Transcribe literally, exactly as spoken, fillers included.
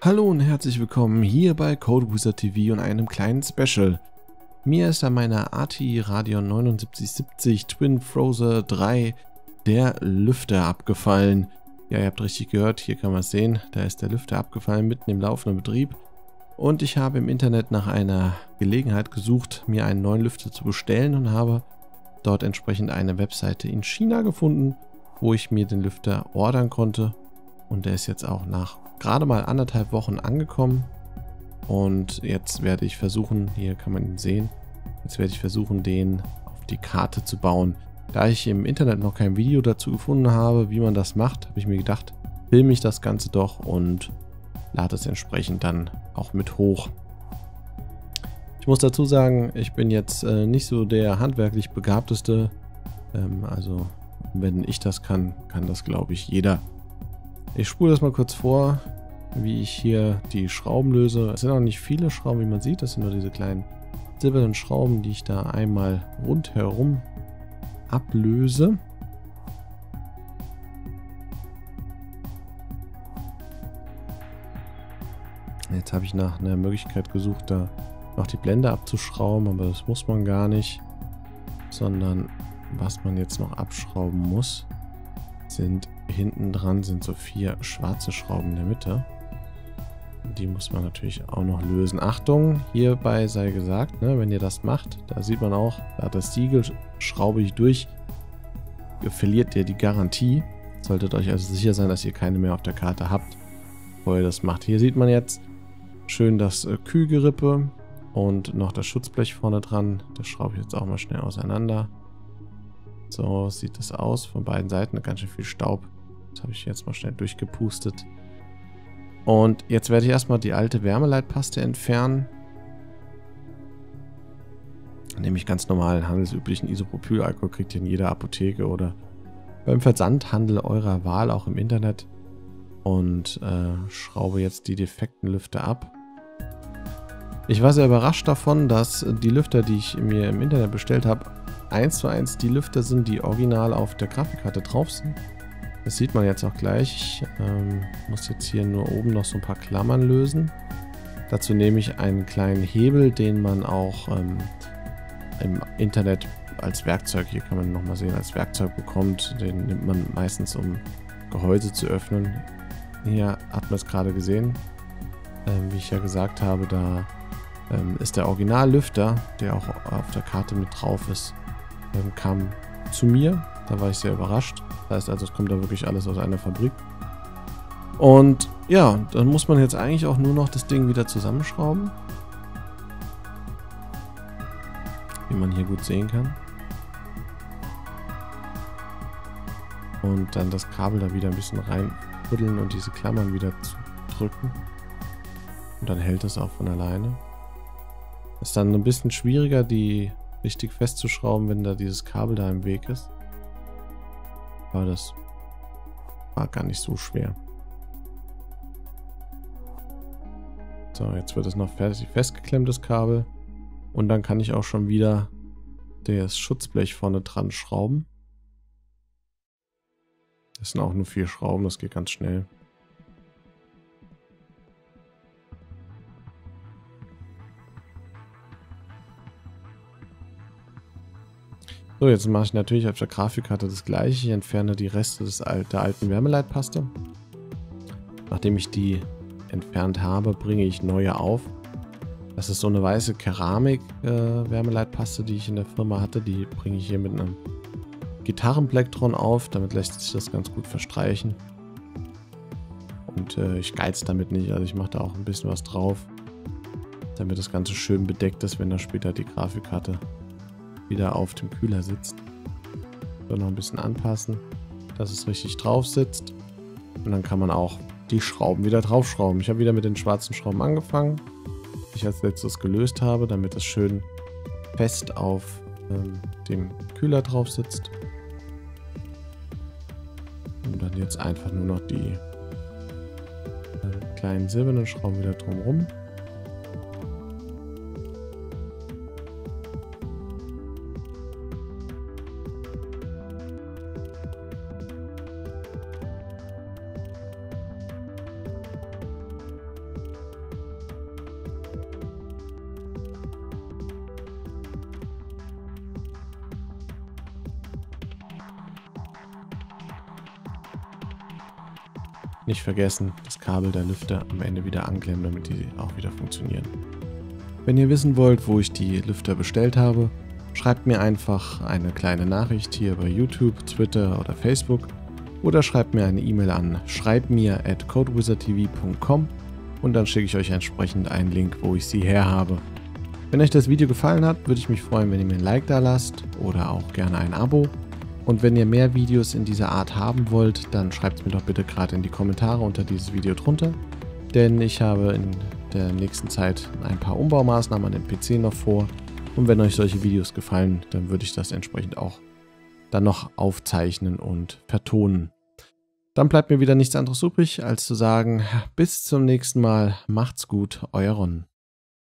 Hallo und herzlich willkommen hier bei CodeWizard T V und einem kleinen Special. Mir ist an meiner A T I Radeon neun sieben siebzig Twin Frozer drei der Lüfter abgefallen. Ja, ihr habt richtig gehört, hier kann man es sehen, da ist der Lüfter abgefallen mitten im laufenden Betrieb. Und ich habe im Internet nach einer Gelegenheit gesucht, mir einen neuen Lüfter zu bestellen und habe dort entsprechend eine Webseite in China gefunden, wo ich mir den Lüfter ordern konnte. Und der ist jetzt auch nach gerade mal anderthalb Wochen angekommen. Und jetzt werde ich versuchen, hier kann man ihn sehen, jetzt werde ich versuchen, den auf die Karte zu bauen. Da ich im Internet noch kein Video dazu gefunden habe, wie man das macht, habe ich mir gedacht, filme ich das Ganze doch und lade es entsprechend dann auch mit hoch. Ich muss dazu sagen, ich bin jetzt äh, nicht so der handwerklich Begabteste. Ähm, also wenn ich das kann, kann das glaube ich jeder. Ich spule das mal kurz vor, wie ich hier die Schrauben löse. Es sind auch nicht viele Schrauben, wie man sieht. Das sind nur diese kleinen silbernen Schrauben, die ich da einmal rundherum ablöse. Jetzt habe ich nach einer Möglichkeit gesucht, da noch die Blende abzuschrauben, aber das muss man gar nicht. Sondern was man jetzt noch abschrauben muss, sind hinten dran sind so vier schwarze Schrauben in der Mitte. Die muss man natürlich auch noch lösen. Achtung, hierbei sei gesagt, ne, wenn ihr das macht, da sieht man auch, da das Siegel schraube ich durch, ihr verliert ihr die Garantie. Solltet euch also sicher sein, dass ihr keine mehr auf der Karte habt, bevor ihr das macht. Hier sieht man jetzt schön das äh, Kühlgerippe und noch das Schutzblech vorne dran. Das schraube ich jetzt auch mal schnell auseinander. So sieht das aus. Von beiden Seiten ganz schön viel Staub. Das habe ich jetzt mal schnell durchgepustet. Und jetzt werde ich erstmal die alte Wärmeleitpaste entfernen. Nämlich ganz normalen handelsüblichen Isopropylalkohol kriegt ihr in jeder Apotheke oder beim Versandhandel eurer Wahl, auch im Internet. Und äh, schraube jetzt die defekten Lüfter ab. Ich war sehr überrascht davon, dass die Lüfter, die ich mir im Internet bestellt habe, eins zu eins die Lüfter sind, die original auf der Grafikkarte drauf sind. Das sieht man jetzt auch gleich. Ich ähm, muss jetzt hier nur oben noch so ein paar Klammern lösen. Dazu nehme ich einen kleinen Hebel, den man auch ähm, im Internet als Werkzeug, hier kann man nochmal sehen, als Werkzeug bekommt. Den nimmt man meistens, um Gehäuse zu öffnen. Hier hat man es gerade gesehen. Ähm, wie ich ja gesagt habe, da ähm, ist der Originallüfter, der auch auf der Karte mit drauf ist, ähm, kam zu mir. Da war ich sehr überrascht. Das heißt also, es kommt da wirklich alles aus einer Fabrik. Und ja, dann muss man jetzt eigentlich auch nur noch das Ding wieder zusammenschrauben. Wie man hier gut sehen kann. Und dann das Kabel da wieder ein bisschen reinfuddeln und diese Klammern wieder zu drücken. Und dann hält es auch von alleine. Ist dann ein bisschen schwieriger, die richtig festzuschrauben, wenn da dieses Kabel da im Weg ist. Aber das war gar nicht so schwer. So, jetzt wird es noch fertig festgeklemmt, das Kabel. Und dann kann ich auch schon wieder das Schutzblech vorne dran schrauben. Das sind auch nur vier Schrauben, das geht ganz schnell. So, jetzt mache ich natürlich auf der Grafikkarte das gleiche. Ich entferne die Reste des Al der alten Wärmeleitpaste. Nachdem ich die entfernt habe, bringe ich neue auf. Das ist so eine weiße Keramik-Wärmeleitpaste, äh, die ich in der Firma hatte. Die bringe ich hier mit einem Gitarrenplektron auf. Damit lässt sich das ganz gut verstreichen. Und äh, ich geiz damit nicht. Also ich mache da auch ein bisschen was drauf, damit das Ganze schön bedeckt ist, wenn da später die Grafikkarte wieder auf dem Kühler sitzt. So, noch ein bisschen anpassen, dass es richtig drauf sitzt. Und dann kann man auch die Schrauben wieder draufschrauben. Ich habe wieder mit den schwarzen Schrauben angefangen, die ich als letztes gelöst habe, damit es schön fest auf ähm, dem Kühler drauf sitzt. Und dann jetzt einfach nur noch die äh, kleinen silbernen Schrauben wieder drumherum. nicht vergessen, das Kabel der Lüfter am Ende wieder anklemmen, damit die auch wieder funktionieren. Wenn ihr wissen wollt, wo ich die Lüfter bestellt habe, schreibt mir einfach eine kleine Nachricht hier bei YouTube, Twitter oder Facebook oder schreibt mir eine E-Mail an schreibmir at codewizardtv punkt com und dann schicke ich euch entsprechend einen Link, wo ich sie her habe. Wenn euch das Video gefallen hat, würde ich mich freuen, wenn ihr mir ein Like da lasst oder auch gerne ein Abo. Und wenn ihr mehr Videos in dieser Art haben wollt, dann schreibt es mir doch bitte gerade in die Kommentare unter dieses Video drunter. Denn ich habe in der nächsten Zeit ein paar Umbaumaßnahmen an dem P C noch vor. Und wenn euch solche Videos gefallen, dann würde ich das entsprechend auch dann noch aufzeichnen und vertonen. Dann bleibt mir wieder nichts anderes übrig, als zu sagen, bis zum nächsten Mal, macht's gut, euer Ron.